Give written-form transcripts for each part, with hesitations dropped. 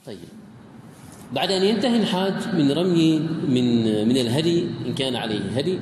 طيب، بعد أن ينتهي الحاج من رمي من الهدي إن كان عليه هدي،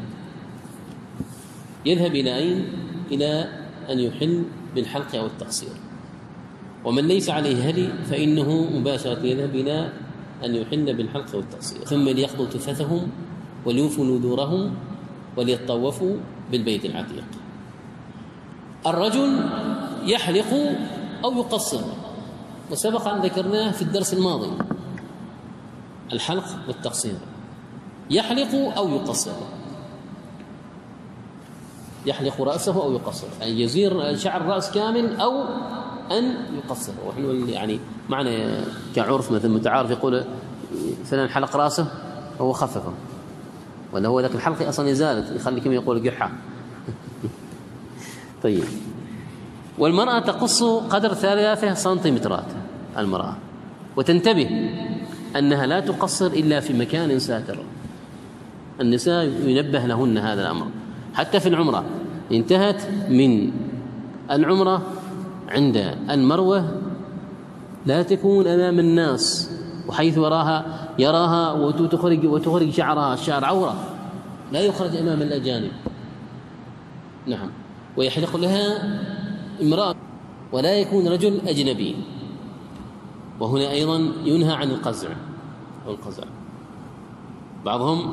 يذهب إلى أين؟ إلى أن يحل بالحلق أو التقصير. ومن ليس عليه هدي فإنه مباشرة يذهب إلى أن يحل بالحلق أو التقصير، ثم ليقضوا تفثهم وليوفوا نذورهم وليطوفوا بالبيت العتيق. الرجل يحلق أو يقصر، وسبق أن ذكرناه في الدرس الماضي، الحلق والتقصير. يحلق أو يقصر، يحلق رأسه أو يقصر، أن يزير شعر الرأس كامل أو أن يقصر. ونحن يعني معنى كعرف مثل متعارف يقول فلان حلق رأسه هو خففه، ولا هو ذاك الحلق أصلا يزالت يخلي كم يقول قحة. طيب، والمرأة تقص قدر 3 سنتيمترات المرأة، وتنتبه أنها لا تقصر إلا في مكان ساتر. النساء ينبه لهن هذا الأمر. حتى في العمرة انتهت من العمرة عند المروة لا تكون أمام الناس، وحيث يراها وتخرج شعرها، الشعر عورة لا يخرج أمام الأجانب. نعم، ويحلق لها امرأة، ولا يكون رجل أجنبي. وهنا أيضا ينهى عن القزع أو القزع. بعضهم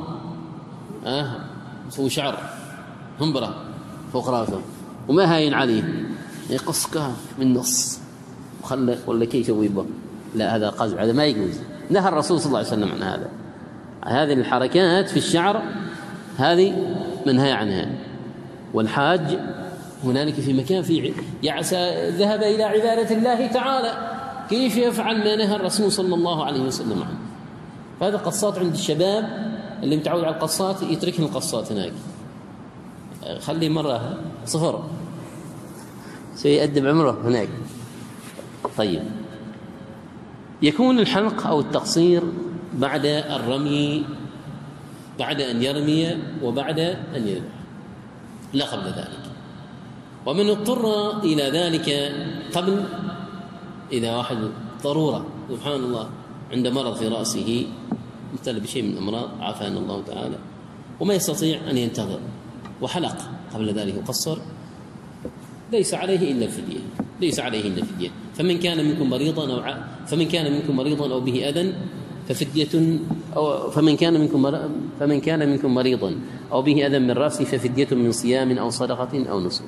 يسوي شعر همبرة فوق راسه وما هاين عليه، يقص كاف من نص ولا كي يسوي به، لا هذا قزع، هذا ما يجوز. نهى الرسول صلى الله عليه وسلم عن هذا. هذه الحركات في الشعر هذه منهى عنها. والحاج هنالك في مكان ذهب إلى عبادة الله تعالى، كيف يفعل ما نهى الرسول صلى الله عليه وسلم عنه؟ فهذا قصات عند الشباب اللي متعود على القصات يتركن القصات هناك، خلي مرة صفر سيأدب عمره هناك. طيب، يكون الحلق أو التقصير بعد الرمي، بعد أن يرمي وبعد أن يذبح، لا قبل ذلك. ومن اضطر إلى ذلك قبل، إذا واحد ضرورة سبحان الله عند مرض في رأسه مبتلى بشيء من الأمراض عافانا الله تعالى، وما يستطيع أن ينتظر وحلق قبل ذلك وقصر، ليس عليه إلا الفدية، ليس عليه إلا الفدية. فمن كان منكم مريضا أو به أذى ففدية، أو فمن كان منكم مريضا أو به أذى من رأسه ففدية من صيام أو صدقة أو نسك.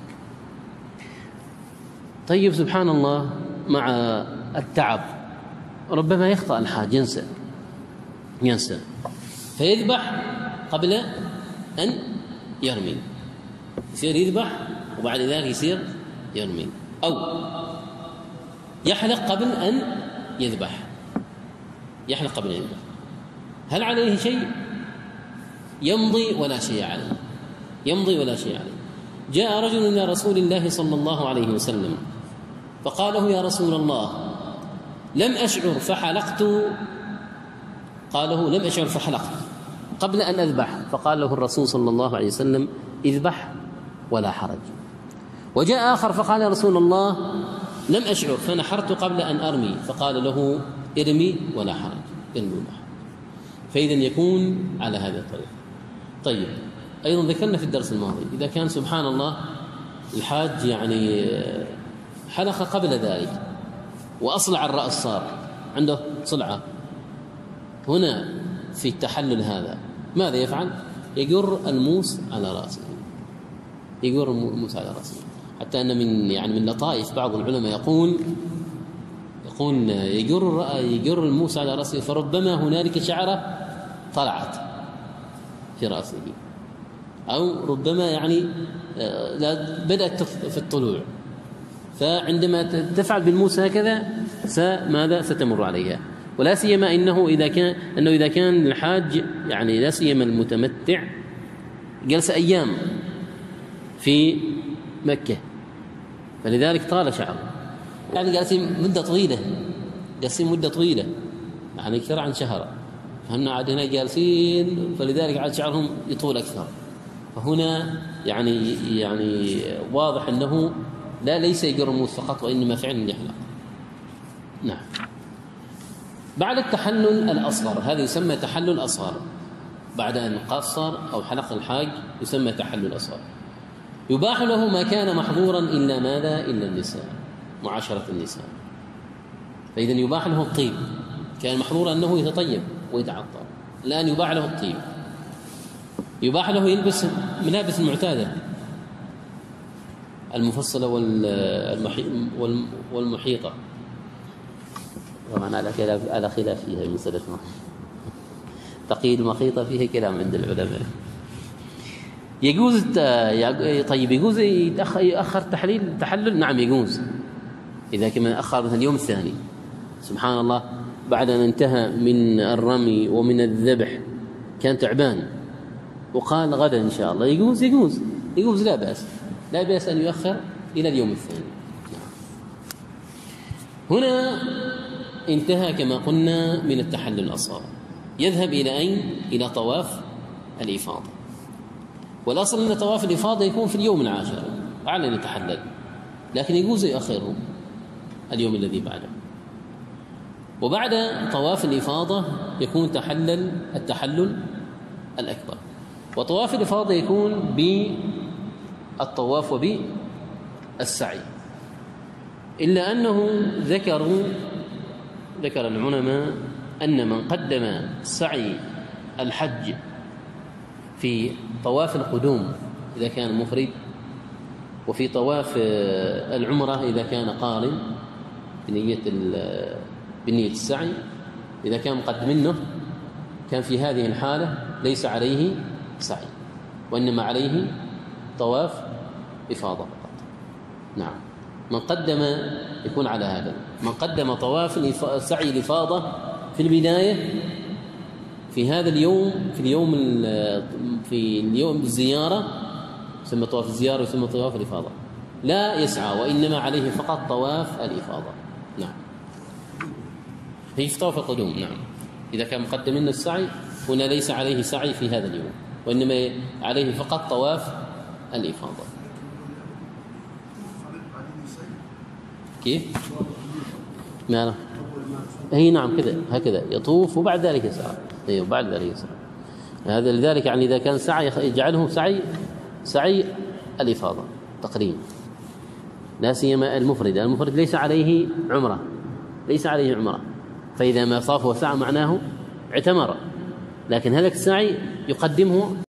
طيب، سبحان الله، مع التعب ربما يخطأ الحاج، ينسى فيذبح قبل أن يرمي، يصير يذبح وبعد ذلك يصير يرمي، أو يحلق قبل أن يذبح، يحلق قبل أن يذبح. هل عليه شيء؟ يمضي ولا شيء عليه، يمضي ولا شيء عليه. جاء رجل إلى رسول الله صلى الله عليه وسلم فقال له: يا رسول الله، لم أشعر فحلقت. قال له: لم أشعر فحلقت قبل أن أذبح. فقال له الرسول صلى الله عليه وسلم: اذبح ولا حرج. وجاء آخر فقال: يا رسول الله، لم أشعر فنحرت قبل أن أرمي. فقال له: ارمي ولا حرج، ارمي ولا حرج. فإذا يكون على هذا الطريق. طيب، أيضا ذكرنا في الدرس الماضي إذا كان سبحان الله الحاج يعني حلق قبل ذلك وأصلع الرأس، صار عنده صلعة هنا في التحلل، هذا ماذا يفعل؟ يجر الموس على رأسه، يجر الموس على رأسه. حتى أن من لطائف بعض العلماء يقول يجر الموس على رأسه، فربما هنالك شعرة طلعت في رأسه، أو ربما بدأت في الطلوع، فعندما تفعل بالموس هكذا ماذا ستمر عليها. ولا سيما انه اذا كان الحاج لا سيما المتمتع جلس ايام في مكة، فلذلك طال شعره، جالسين مدة طويلة، أكثر عن شهر، فهم عاد هنا جالسين، فلذلك عاد شعرهم يطول أكثر. فهنا واضح أنه ليس يجر الموس فقط، وإنما فعلا يحلق. نعم. بعد التحلل الأصغر، هذا يسمى تحلل أصغر، بعد أن قصر أو حلق الحاج يسمى تحلل أصغر. يباح له ما كان محظورا إلا ماذا؟ إلا النساء، معاشرة النساء. فإذا يباح له الطيب، كان محظورا أنه يتطيب ويتعطر، الآن يباح له الطيب. يباح له يلبس ملابس المعتادة المفصلة والمحيطة، طبعا على خلاف فيها من سلفنا. تقييد المخيطة فيه كلام عند العلماء. يجوز طيب يجوز يأخر تحلل؟ نعم يجوز، إذا كان أخر مثلا اليوم الثاني، سبحان الله، بعد أن انتهى من الرمي ومن الذبح كان تعبان وقال غدا إن شاء الله، يجوز لا بأس أن يؤخر إلى اليوم الثاني. هنا انتهى كما قلنا من التحلل الأصغر. يذهب إلى أين؟ إلى طواف الإفاضة. والأصل أن طواف الإفاضة يكون في اليوم العاشر بعد أن يتحلل، لكن يجوز يؤخره اليوم الذي بعده. وبعد طواف الإفاضة يكون التحلل الأكبر. وطواف الإفاضة يكون بالطواف وبالسعي، إلا أنه ذكر العلماء أن من قدم سعي الحج في طواف القدوم إذا كان مفرد، وفي طواف العمرة إذا كان قارن بنية السعي، إذا كان مقدمينه كان في هذه الحالة ليس عليه سعي، وإنما عليه طواف إفاضة فقط. نعم، من قدم يكون على هذا، من قدم طواف سعي الإفاضة في البداية في هذا اليوم، في اليوم الزيارة يسمى طواف الزيارة ويسمى طواف الإفاضة، لا يسعى، وإنما عليه فقط طواف الإفاضة. نعم، هي في طواف القدوم. نعم، إذا كان مقدم لنا السعي هنا ليس عليه سعي في هذا اليوم، وإنما عليه فقط طواف الإفاضة. كيف؟ ما هي نعم كذا هكذا يطوف وبعد ذلك يسعى. ايوه بعد ذلك يسعى. هذا لذلك يعني اذا كان سعي يجعله سعي الافاضه تقريبا، لا سيما المفرد ليس عليه عمره، فاذا ما طاف وسعى معناه اعتمر، لكن هذا السعي يقدمه